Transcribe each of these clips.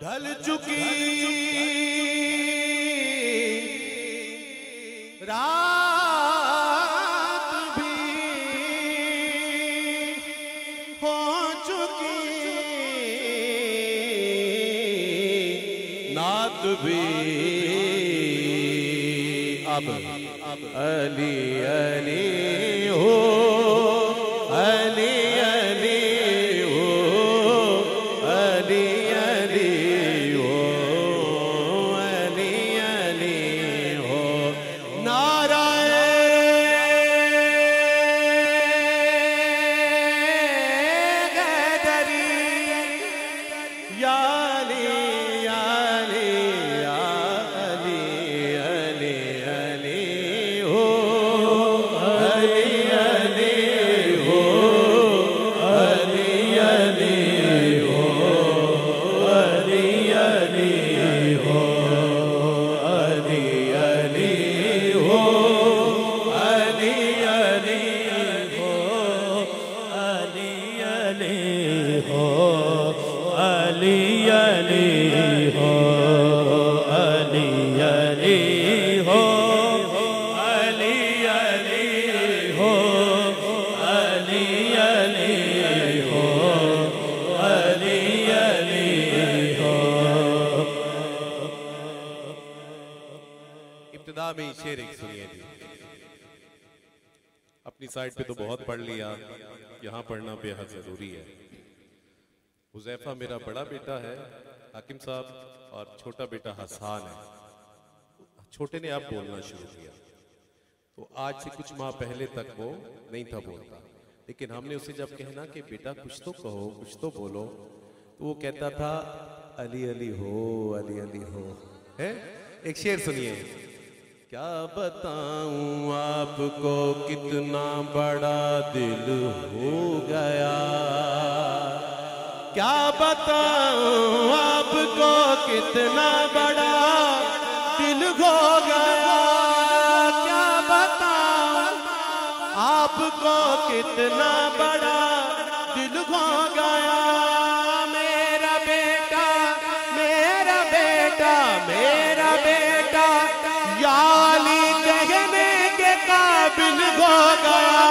ढल चुकी रात भी हो चुकी, नात भी अब अली अली हो, अली अली हो, अली अली हो, अली अली हो। नाराए गैदरी या अली या अली या अली अली अली हो, अली अली हो, अली अली हो, अली अली हो, अली अली हो, अली अली हो, अली अली हो, अली अली हो, अली अली हो, अली अली हो, अली अली हो, अली अली हो। इब्तिदा में ही शेर एक सुनिए जी। अपनी साइड पे तो बहुत पढ़ लिया, यहाँ पढ़ना बेहद जरूरी है। हुज़ैफा मेरा बड़ा बेटा है हाकिम साहब, और छोटा बेटा हसान है। छोटे ने अब बोलना शुरू किया, तो आज से कुछ माह पहले तक वो नहीं था बोलता, लेकिन हमने उसे जब कहना कि बेटा कुछ तो कहो, कुछ तो बोलो, तो वो कहता था अली अली हो, अली अली हो। है एक शेर सुनिए। क्या बताऊं आपको कितना बड़ा दिल हो गया, क्या बताऊं आपको कितना बड़ा दिल हो गया, क्या बताऊं आपको कितना बड़ा दिल हो गया। मेरा बेटा मेरा बेटा मेरा बेटा या अली कहने के काबिल हो गया,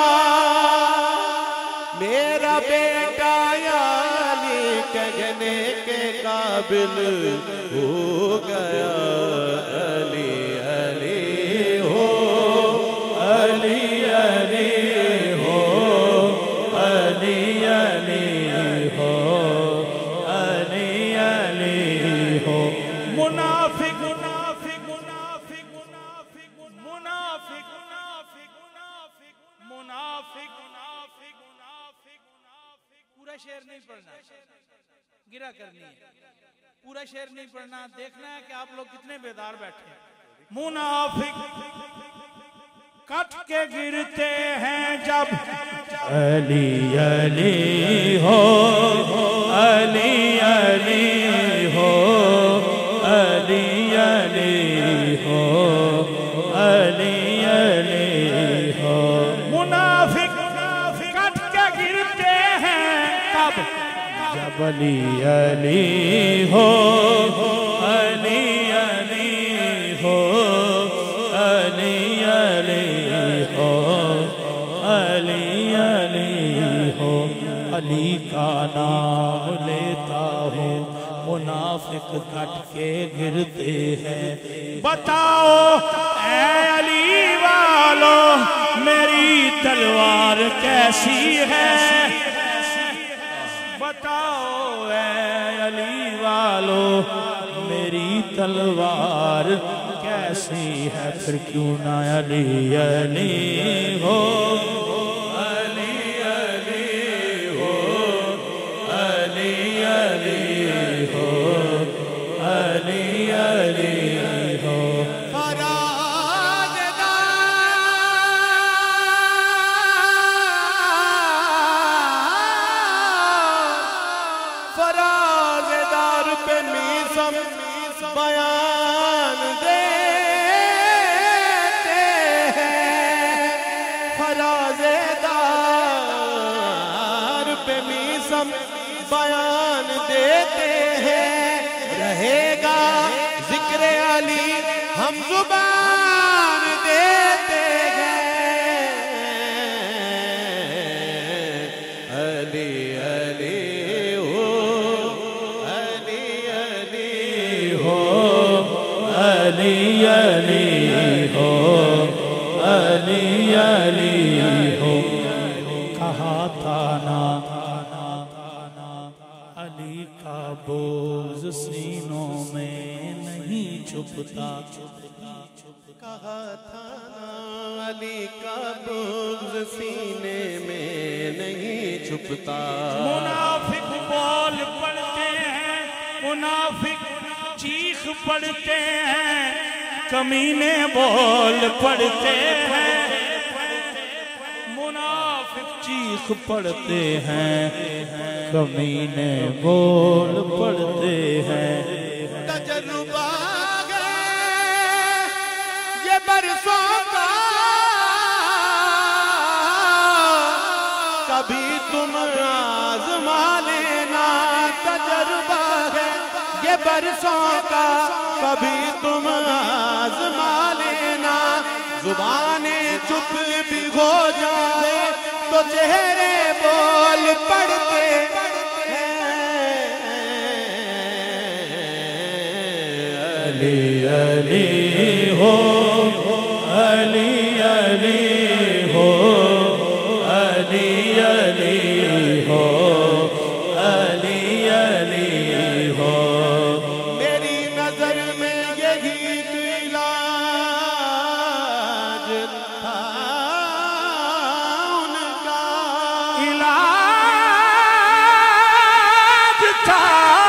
मेरा बेटा या अली कहने के काबिल हो गया। अली अली हो, अली अली हो, अली अली हो, अली अली हो। मुनाफिक मुनाफिक मुनाफिक मुनाफिक मुनाफिक मुनाफिक मुनाफिक मुनाफिक मुनाफिक। पूरा शेर नहीं पढ़ना, गिरा करनी है। पूरा शेर नहीं पढ़ना, देखना है कि आप लोग कितने बेदार बैठे हैं। मुनाफिक कट के गिरते हैं जब अली अली हो, अली अली हो, अली अली हो, अली अली हो। मुनाफिक कट के गिरते हैं तब जब अली अली हो, अली अली हो, अली अली हो, अली अली हो। अली का नाम लेता हूँ मुनाफिक कट के गिरते हैं। बताओ ऐ अली वालों मेरी तलवार कैसी है, बताओ ऐ अली वालों मेरी तलवार कैसी है। फिर क्यों ना अली अली हो, अली अली हो, अली अली हो, अली अली हो। फराज़दार पे मीसम बयान देते हैं, फराज़दार पे मीसम बयान देते हैं। हम जुबान देते गए अली अली हो अली अली हो अली अली हो अली अली हो। कहा था ना अली का बोझ सीनों में नहीं छुपता। कहा था ना अली का बोझ सीने में नहीं छुपता। मुनाफिक बोल पड़ते हैं, मुनाफिक चीख पड़ते हैं, कमीने बोल पड़ते हैं, मुनाफिक चीख पड़ते हैं, कमीने बोल पड़ते हैं। तजुर्बा है ये बरसों का, कभी तुम आज़मा लेना। तजुर्बा है ये बरसों का, कभी तुम आज़मा लेना। जुबानें चुप भी हो जाए तो चेहरे बोल पड़ते अली अली हो अली अली हो अली अली हो अली अली हो। मेरी नजर में यही इलाज था उनका, इलाज था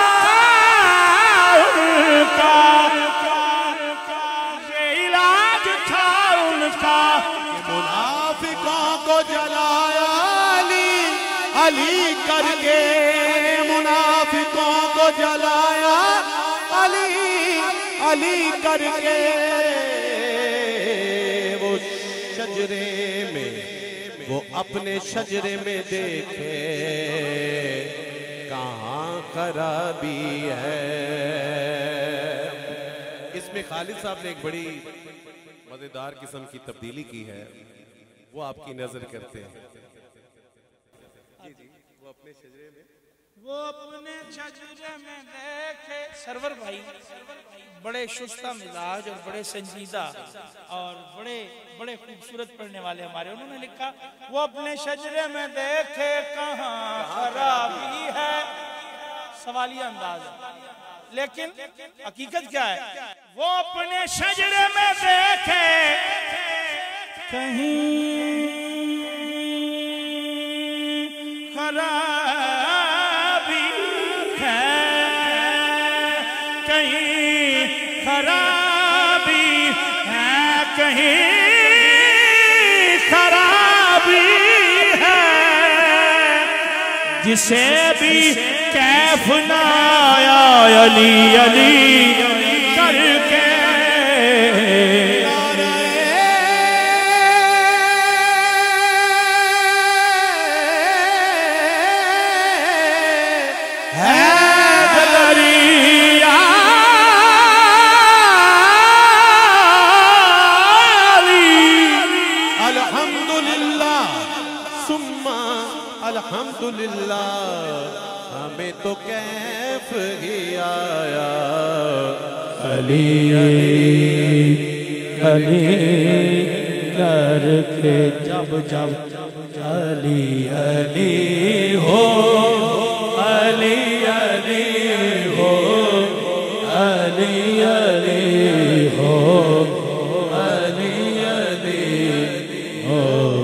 उनका, ये इलाज था उनका। मुनाफिकों को जलाया अली अली करके, मुनाफिकों को जलाया अली अली करके। वो शजरे में, वो अपने शजरे में देखे कहाँ खराबी है। इसमें खालिद साहब ने एक बड़ी मजेदार किस्म की तब्दीली की है, वो आपकी नजर करते हैं। वो अपने शजरे में, वो अपने शजरे में देखे। सरवर भाई बड़े शुस्ता मिजाज और बड़े संजीदा और बड़े बड़े खूबसूरत पढ़ने वाले हमारे, उन्होंने लिखा वो अपने शजरे में देखे कहाँ खराबी है। सवालिया अंदाज है, लेकिन हकीकत क्या है? वो अपने शजरे में देखे कहीं खराबी है, कहीं खराबी है, कहीं खराबी है। जिसे भी कैफ ना आया अली अली करके, अल्हम्दुलिल्लाह हमें तो कैफ ही आया अली अली करके। जब जब अली अली हो अली अली हो अली अली हो अली अली हो।